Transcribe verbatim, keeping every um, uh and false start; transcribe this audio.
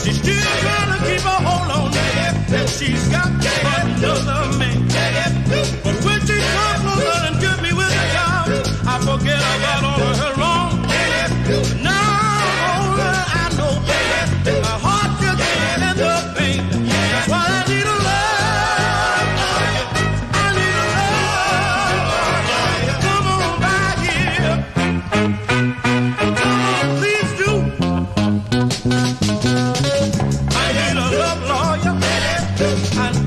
She's still trying to keep a hold on me, and she's got another man. But when she comes over and gives me with a job, I forget about all of her wrong. Now I know my heart just can't end up pain. That's why I need a love. I need a love. Come on back here. Come on, please do. I need a love lawyer. I